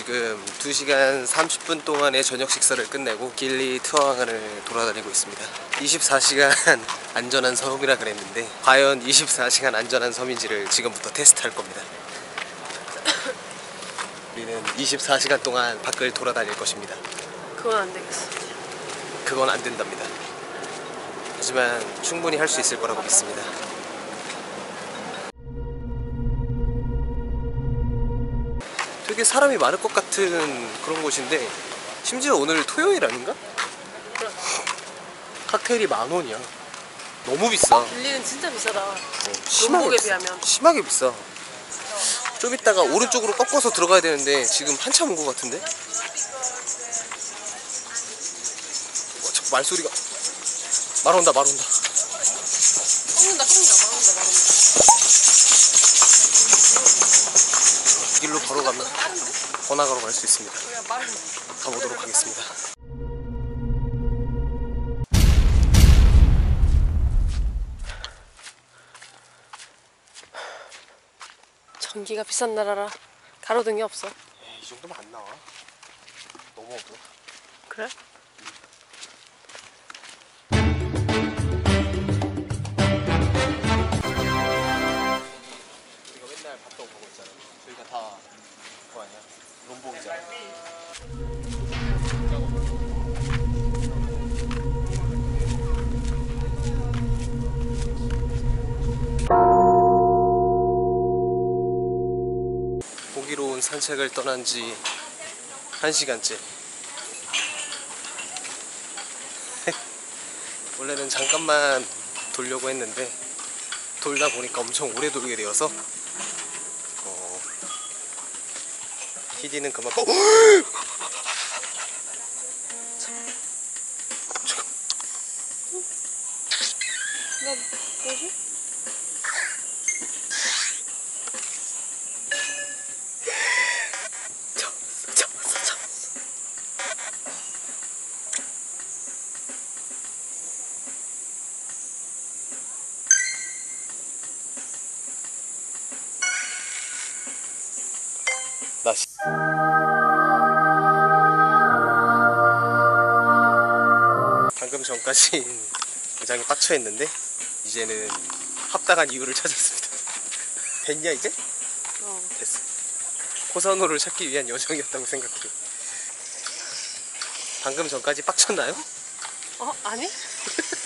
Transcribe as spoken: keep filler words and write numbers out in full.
지금 두 시간 삼십 분 동안의 저녁 식사를 끝내고 길리 투어항을 돌아다니고 있습니다. 이십사 시간 안전한 섬이라 그랬는데 과연 이십사 시간 안전한 섬인지를 지금부터 테스트할 겁니다. 우리는 이십사 시간 동안 밖을 돌아다닐 것입니다. 그건 안 되겠어. 그건 안 된답니다. 하지만 충분히 할 수 있을 거라고 믿습니다. 되게 사람이 많을 것 같은 그런 곳인데 심지어 오늘 토요일 아닌가? 그래. 칵테일이 만 원이야. 너무 비싸. 길리는 진짜 비싸다. 어, 심하게 롬복에 비싸. 비하면. 심하게 비싸. 좀 이따가 오른쪽으로 꺾어서 들어가야 되는데 지금 한참 온 것 같은데? 어, 자꾸 말소리가. 말 온다 말 온다. 꺾는다 꺾는다 말 온다 말 온다. 이 길로 바로 가면 번화가로 갈 수 있습니다. 그래 빠른데. 가보도록 하겠습니다. 전기가 비싼 나라라 가로등이 없어. 에이, 이 정도면 안 나와. 너무 어두워. 그래? 우리가 맨날 봤던 그거 있잖아. 저희가 다 그거 아니야? 롬복이잖아. 보기로운 산책을 떠난 지 한 시간째. 원래는 잠깐만 돌려고 했는데 돌다 보니까 엄청 오래 돌게 되어서 어... 피디는 그만. 어! 나 뭐지? 잡았어 잡았어 잡았어. 나 씨. 방금 전까지 굉장히 빡쳐했는데 이제는 합당한 이유를 찾았습니다. 됐냐 이제? 어. 됐어. 호선호를 찾기 위한 여정이었다고 생각해요. 방금 전까지 빡쳤나요? 어? 아니?